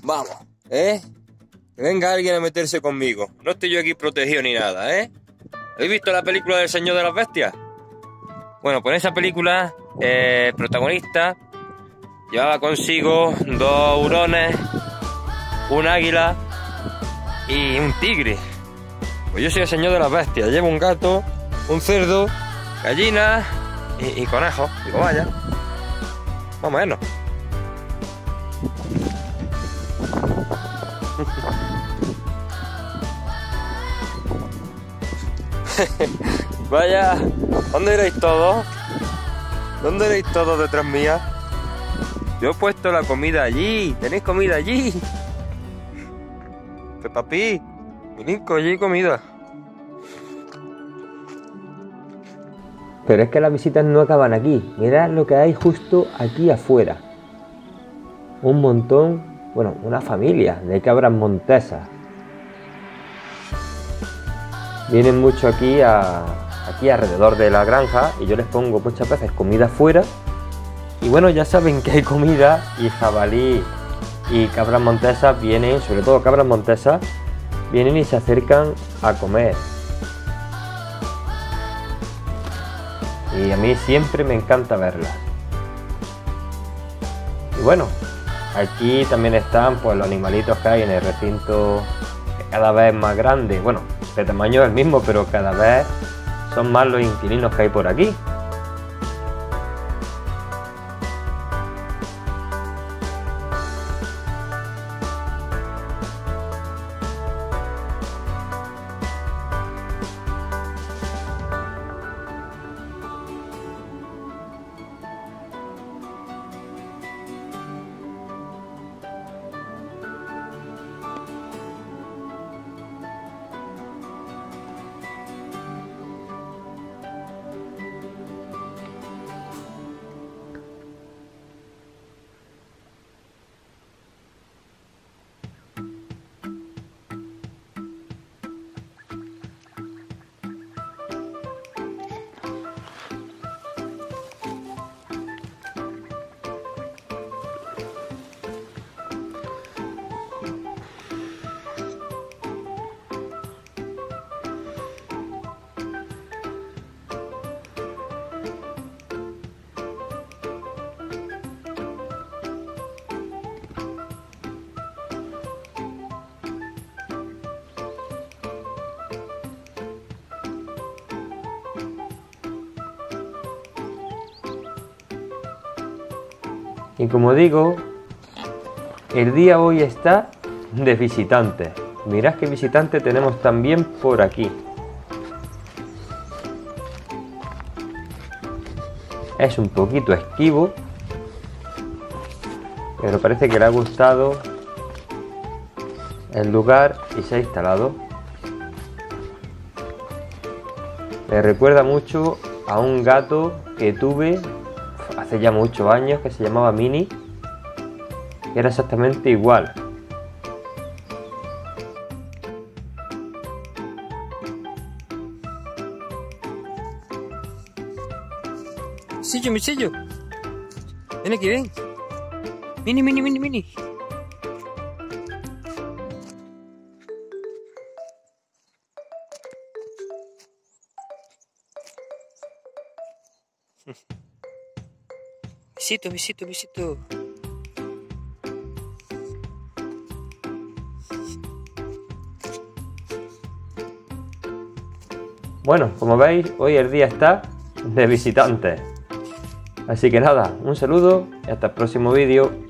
Vamos, ¿eh? Que venga alguien a meterse conmigo. No estoy yo aquí protegido ni nada, ¿eh? ¿Habéis visto la película del Señor de las Bestias? Bueno, pues en esa película, el protagonista llevaba consigo 2 hurones, un águila y un tigre. Pues yo soy el Señor de las Bestias. Llevo un gato, un cerdo, gallinas y conejos. Digo, vaya, vamos a vernos. Vaya, ¿dónde iréis todos? ¿Dónde iréis todos detrás mía? Yo he puesto la comida allí. ¿Tenéis comida allí? Papi, Nico, allí hay comida. Pero es que las visitas no acaban aquí. Mirad lo que hay justo aquí afuera. Un montón, bueno, una familia de cabras montesas. Vienen mucho aquí alrededor de la granja y yo les pongo muchas veces comida fuera. Y bueno, ya saben que hay comida y jabalí y cabras montesas vienen, sobre todo cabras montesas, vienen y se acercan a comer. Y a mí siempre me encanta verlas. Y bueno, aquí también están pues los animalitos que hay en el recinto, cada vez más grande. Bueno, de tamaño es el mismo, pero cada vez son más los inquilinos que hay por aquí. Y como digo, el día hoy está de visitantes. Mirad qué visitantes tenemos también por aquí. Es un poquito esquivo, pero parece que le ha gustado el lugar y se ha instalado. Me recuerda mucho a un gato que tuve hace ya muchos años, que se llamaba Mini, y era exactamente igual. Misillo, Misillo. Ven aquí, ven. Mini, Mini, Mini, Mini. Visito, visito, visito. Bueno, como veis, hoy el día está de visitantes. Así que nada, un saludo y hasta el próximo vídeo.